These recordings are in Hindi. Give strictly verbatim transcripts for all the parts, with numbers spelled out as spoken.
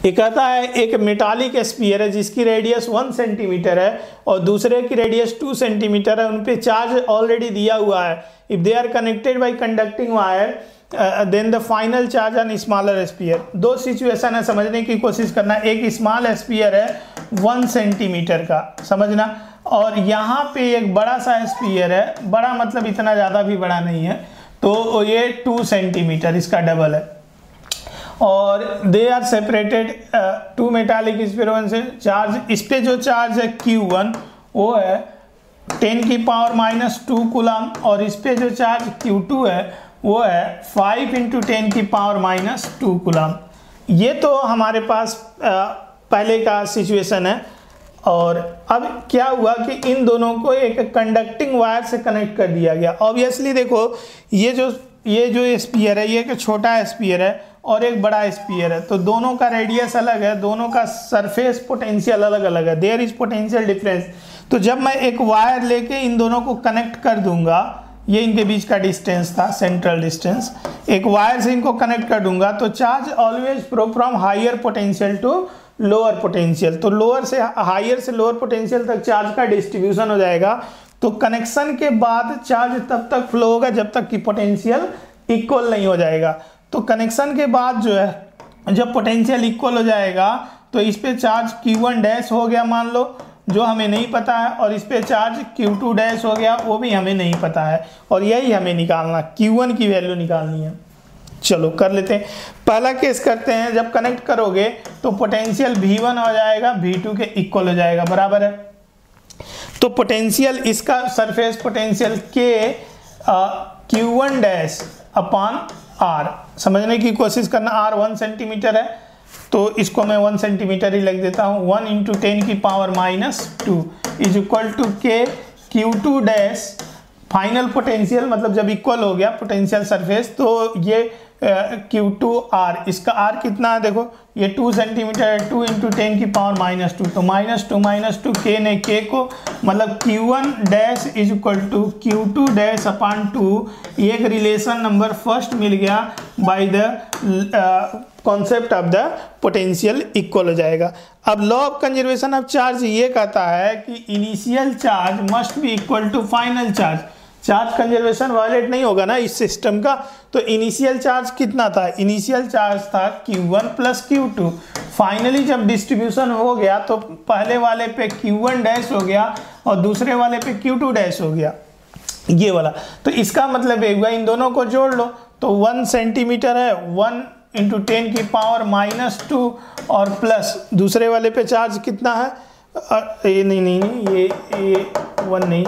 ये कहता है एक मेटालिक स्फीयर है जिसकी रेडियस वन सेंटीमीटर है और दूसरे की रेडियस टू सेंटीमीटर है, उन पे चार्ज ऑलरेडी दिया हुआ है। If they are connected by conducting wire then the final charge on smaller sphere. दो सिचुएशन है, समझने की कोशिश करना। एक स्मॉल स्फीयर है वन सेंटीमीटर का, समझना, और यहाँ पे एक बड़ा सा स्फीयर है, बड़ा मतलब इतना ज़्यादा भी बड़ा नहीं है, तो ये टू सेंटीमीटर, इसका डबल है, और they are separated two metallic sphere से। चार्ज इस पे जो चार्ज है क्यू वन वो है टेन की पावर माइनस टू कूलम, और इस पे जो चार्ज क्यू टू है वो है फाइव इंटू टेन की पावर माइनस टू कूलम। ये तो हमारे पास आ, पहले का सिचुएशन है। और अब क्या हुआ कि इन दोनों को एक कंडक्टिंग वायर से कनेक्ट कर दिया गया। ऑब्वियसली देखो ये जो ये जो स्फीयर है ये एक छोटा स्फीयर है और एक बड़ा स्फीयर है, तो दोनों का रेडियस अलग है, दोनों का सरफेस पोटेंशियल अलग अलग है, देयर इज पोटेंशियल डिफरेंस। तो जब मैं एक वायर लेके इन दोनों को कनेक्ट कर दूंगा, ये इनके बीच का डिस्टेंस था, सेंट्रल डिस्टेंस, एक वायर से इनको कनेक्ट कर दूंगा, तो charge always flow from higher potential to lower potential. तो लोअर से हायर से लोअर पोटेंशियल तक चार्ज का डिस्ट्रीब्यूशन हो जाएगा। तो कनेक्शन के बाद चार्ज तब तक फ्लो होगा जब तक कि पोटेंशियल इक्वल नहीं हो जाएगा। तो कनेक्शन के बाद जो है जब पोटेंशियल इक्वल हो जाएगा तो इस पे चार्ज क्यू वन डैश हो गया मान लो, जो हमें नहीं पता है, और इस पे चार्ज क्यू टू डैश हो गया, वो भी हमें नहीं पता है, और यही हमें निकालना, क्यू वन की वैल्यू निकालनी है। चलो कर लेते हैं। पहला केस करते हैं, जब कनेक्ट करोगे तो पोटेंशियल वी वन हो जाएगा वी टू के इक्वल हो जाएगा, बराबर है। तो पोटेंशियल इसका surface potential K Q one dash upon R, समझने की कोशिश करना। आर वन सेंटीमीटर है तो इसको मैं वन सेंटीमीटर ही लिख देता हूँ। वन इंटू टेन की power minus two is equal to K Q two dash final potential, मतलब जब इक्वल हो गया पोटेंशियल सरफेस, तो ये क्यू टू आर, इसका आर कितना है देखो, ये टू सेंटीमीटर है, टू इंटू टेन की पावर माइनस टू, तो minus two minus two K ने के को, मतलब Q one dash is equal to Q two dash upon two. एक रिलेशन नंबर फर्स्ट मिल गया by the concept of the potential equal हो जाएगा। अब law of conservation of charge ये कहता है कि initial charge must be equal to final charge. Charge conservation violate नहीं होगा ना इस सिस्टम का। तो इनिशियल चार्ज कितना था, इनिशियल चार्ज था Q one plus Q two. Finally जब डिस्ट्रीब्यूशन हो गया तो पहले वाले पे क्यू वन डैश हो गया और दूसरे वाले पे क्यू टू डैश हो गया, ये वाला। तो इसका मतलब ये हुआ, इन दोनों को जोड़ लो तो वन सेंटीमीटर है, वन इंटू टेन की पावर माइनस टू, और प्लस दूसरे वाले पे चार्ज कितना है, ये नहीं नहीं नहीं ये ये वन नहीं,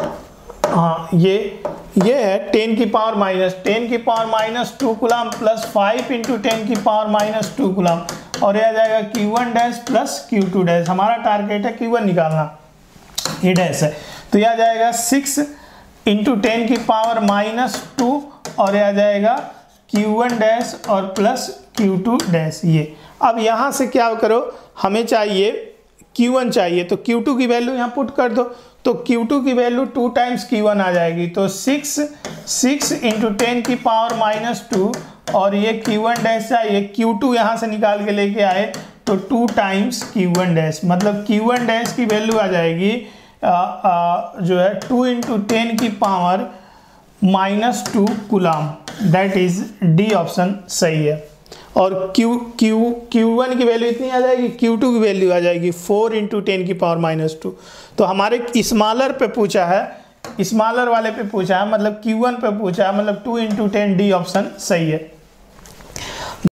हाँ ये ये है टेन की पावर माइनस टेन की power minus two coulomb plus five into ten की पावर माइनस टू कूलम, और यह आ जाएगा Q one dash plus Q two dash. हमारा टारगेट है क्यू वन निकालना, ये डैश है, तो यह आ जाएगा सिक्स इंटू टेन की पावर माइनस टू, और यह आ जाएगा क्यू वन डैश और प्लस क्यू टू डैश। ये अब यहाँ से क्या करो, हमें चाहिए क्यू वन चाहिए, तो क्यू टू की वैल्यू यहाँ पुट कर दो, तो क्यू टू की value two times Q one आ जाएगी। तो सिक्स सिक्स इंटू टेन की पावर माइनस टू, और ये क्यू वन डैश चाहिए, क्यू टू यहाँ से निकाल के लेके आए तो two times Q one dash, मतलब क्यू वन डैश की वैल्यू आ जाएगी आ, आ, जो है टू इंटू टेन की power minus two coulomb. That is D option सही है। और क्यू क्यू क्यू वन की वैल्यू इतनी आ जाएगी, क्यू टू की वैल्यू आ जाएगी फोर इंटू टेन की पावर माइनस टू। तो हमारे स्मॉलर पे पूछा है, स्मॉलर वाले पे पूछा है, मतलब क्यू वन पे पूछा है, मतलब two into ten, D option सही है।